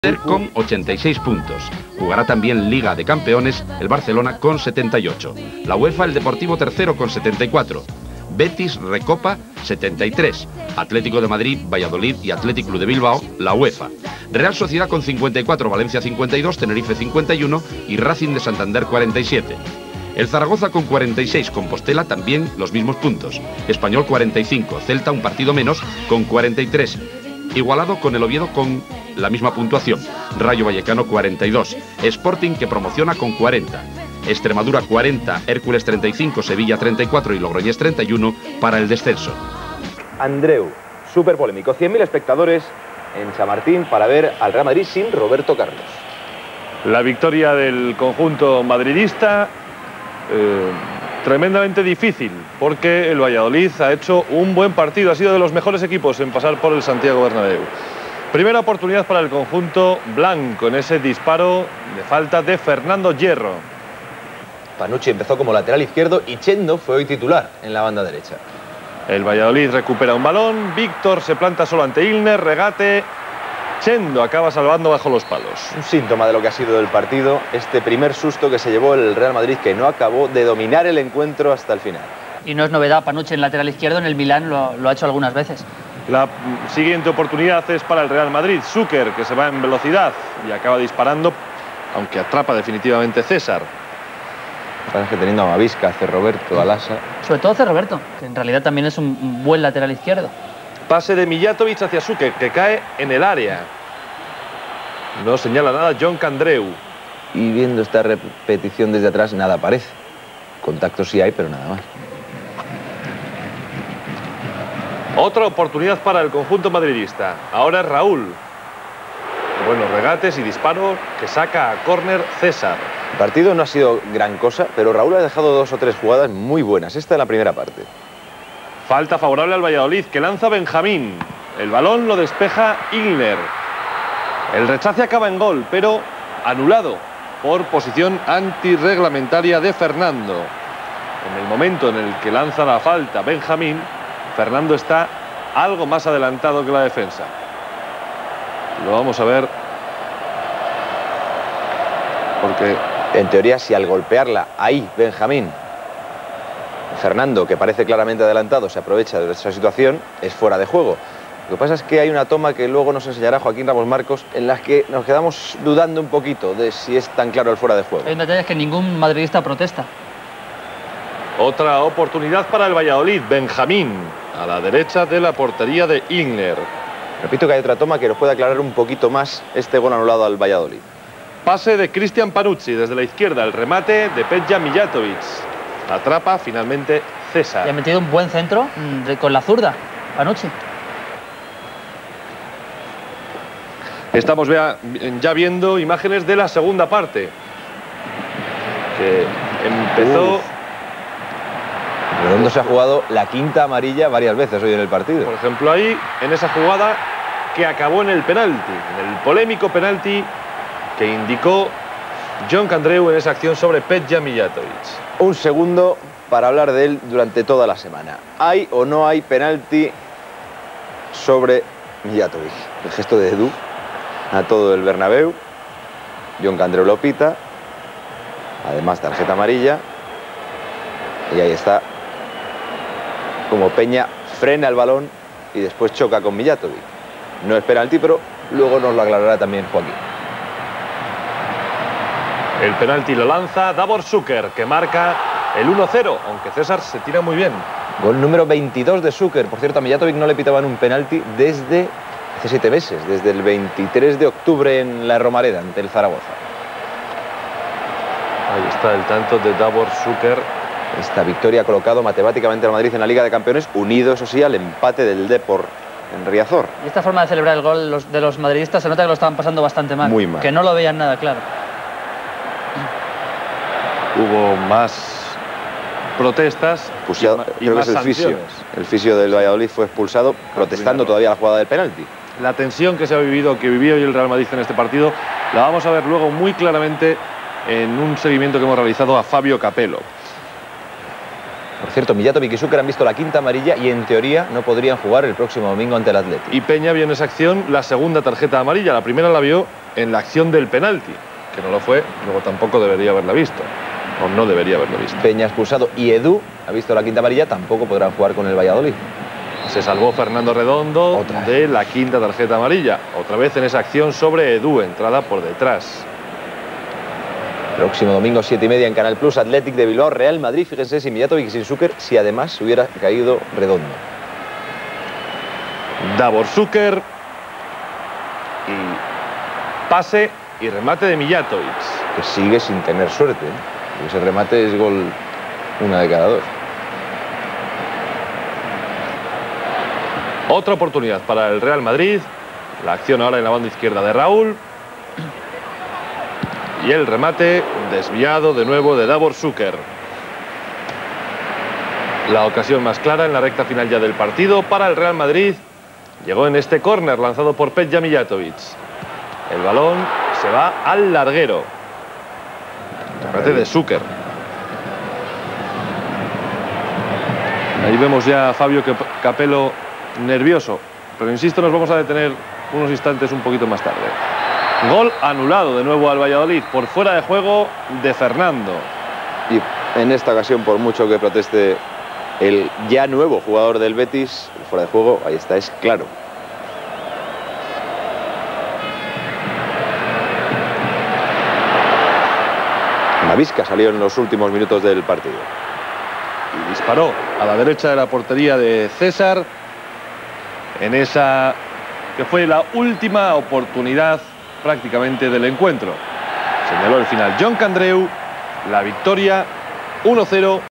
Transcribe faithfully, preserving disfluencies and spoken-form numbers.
con ochenta y seis puntos. Jugará también Liga de Campeones el Barcelona con setenta y ocho. La UEFA el Deportivo tercero con setenta y cuatro. Betis Recopa setenta y tres. Atlético de Madrid, Valladolid y Athletic Club de Bilbao la UEFA. Real Sociedad con cincuenta y cuatro, Valencia cincuenta y dos, Tenerife cincuenta y uno y Racing de Santander cuarenta y siete. El Zaragoza con cuarenta y seis, Compostela también los mismos puntos. Español cuarenta y cinco, Celta un partido menos con cuarenta y tres. Igualado con el Oviedo con la misma puntuación. Rayo Vallecano cuarenta y dos. Sporting que promociona con cuarenta. Extremadura cuarenta, Hércules treinta y cinco, Sevilla treinta y cuatro y Logroñés treinta y uno para el descenso. Andreu, súper polémico. cien mil espectadores en Chamartín para ver al Real Madrid sin Roberto Carlos. La victoria del conjunto madridista, eh, tremendamente difícil, porque el Valladolid ha hecho un buen partido, ha sido de los mejores equipos en pasar por el Santiago Bernabéu. Primera oportunidad para el conjunto blanco en ese disparo de falta de Fernando Hierro. Panucci empezó como lateral izquierdo y Chendo fue hoy titular en la banda derecha. El Valladolid recupera un balón, Víctor se planta solo ante Ilner, regate, Chendo acaba salvando bajo los palos. Un síntoma de lo que ha sido el partido, este primer susto que se llevó el Real Madrid, que no acabó de dominar el encuentro hasta el final. Y no es novedad, Panucci en lateral izquierdo, en el Milán lo, lo ha hecho algunas veces. La siguiente oportunidad es para el Real Madrid. Zucker, que se va en velocidad y acaba disparando, aunque atrapa definitivamente César. Parece que teniendo a Mavisca, hace Roberto, Alasa. Sobre todo hace Roberto, que en realidad también es un buen lateral izquierdo. Pase de Mijatovic hacia Zucker, que cae en el área. No señala nada John Candreu. Y viendo esta repetición desde atrás, nada parece. Contacto sí hay, pero nada más. Otra oportunidad para el conjunto madridista. Ahora es Raúl. Buenos regates y disparo que saca a córner César. El partido no ha sido gran cosa, pero Raúl ha dejado dos o tres jugadas muy buenas. Esta es la primera parte. Falta favorable al Valladolid, que lanza Benjamín. El balón lo despeja Ilner. El rechace acaba en gol, pero anulado por posición antirreglamentaria de Fernando. En el momento en el que lanza la falta Benjamín, Fernando está algo más adelantado que la defensa. Lo vamos a ver. Porque en teoría, si al golpearla ahí Benjamín, Fernando, que parece claramente adelantado, se aprovecha de esa situación, es fuera de juego. Lo que pasa es que hay una toma que luego nos enseñará Joaquín Ramos Marcos, en la que nos quedamos dudando un poquito de si es tan claro el fuera de juego. Hay un detalle, es que ningún madridista protesta. Otra oportunidad para el Valladolid. Benjamín, a la derecha de la portería de Ilner. Repito que hay otra toma que nos puede aclarar un poquito más este gol anulado al Valladolid. Pase de Cristian Panucci desde la izquierda, el remate de Peja Mijatovic. Atrapa finalmente César. Y ha metido un buen centro mmm, con la zurda, Panucci. Estamos ya, ya viendo imágenes de la segunda parte, que empezó... Uf. Redondo se ha jugado la quinta amarilla varias veces hoy en el partido. Por ejemplo, ahí, en esa jugada que acabó en el penalti, en el polémico penalti que indicó John Candreu en esa acción sobre Peja Mijatovic. Un segundo para hablar de él durante toda la semana. ¿Hay o no hay penalti sobre Mijatovic? El gesto de Edu a todo el Bernabéu. John Candreu lo pita. Además, tarjeta amarilla. Y ahí está. Como Peña frena el balón y después choca con Mijatovic. No es penalti, pero luego nos lo aclarará también Joaquín. El penalti lo lanza Davor Zucker, que marca el uno cero, aunque César se tira muy bien. Gol número veintidós de Zucker. Por cierto, a Mijatovic no le pitaban un penalti desde hace siete meses, desde el veintitrés de octubre en la Romareda, ante el Zaragoza. Ahí está el tanto de Davor Zucker. Esta victoria ha colocado matemáticamente al Madrid en la Liga de Campeones, unido, eso sí, al empate del Depor en Riazor. Y esta forma de celebrar el gol los, de los madridistas se nota que lo estaban pasando bastante mal. Muy mal. Que no lo veían nada claro. Hubo más protestas Expulsado, y, creo y más que es el fisio. sanciones. El fisio del Valladolid fue expulsado, protestando todavía la jugada del penalti. La tensión que se ha vivido, que vivió hoy el Real Madrid en este partido, la vamos a ver luego muy claramente en un seguimiento que hemos realizado a Fabio Capello. Por cierto, Mijatovic y Zucker han visto la quinta amarilla y en teoría no podrían jugar el próximo domingo ante el Athletic. Y Peña vio en esa acción la segunda tarjeta amarilla. La primera la vio en la acción del penalti, que no lo fue, luego tampoco debería haberla visto, o no debería haberlo visto. Peña expulsado y Edu ha visto la quinta amarilla, tampoco podrá jugar con el Valladolid. Se salvó Fernando Redondo Otra de la quinta tarjeta amarilla, otra vez en esa acción sobre Edu, entrada por detrás. Próximo domingo, siete y media en Canal Plus, Athletic de Bilbao, Real Madrid. Fíjense si Mijatovic sin Zucker, si además se hubiera caído Redondo. Davor Zucker y pase y remate de Mijatovic. Que sigue sin tener suerte, ¿eh? Ese remate es gol una de cada dos. Otra oportunidad para el Real Madrid. La acción ahora en la banda izquierda de Raúl. Y el remate desviado de nuevo de Davor Zucker. La ocasión más clara en la recta final ya del partido para el Real Madrid llegó en este córner lanzado por Peja Mijatovic. El balón se va al larguero. Remate de Zucker. Ahí vemos ya a Fabio Capello nervioso, pero insisto, nos vamos a detener unos instantes un poquito más tarde. Gol anulado de nuevo al Valladolid por fuera de juego de Fernando. Y en esta ocasión, por mucho que proteste el ya nuevo jugador del Betis, fuera de juego, ahí está, es claro. Mavisca salió en los últimos minutos del partido. Y disparó a la derecha de la portería de César en esa que fue la última oportunidad prácticamente del encuentro. Señaló el final John Candreu, la victoria uno cero.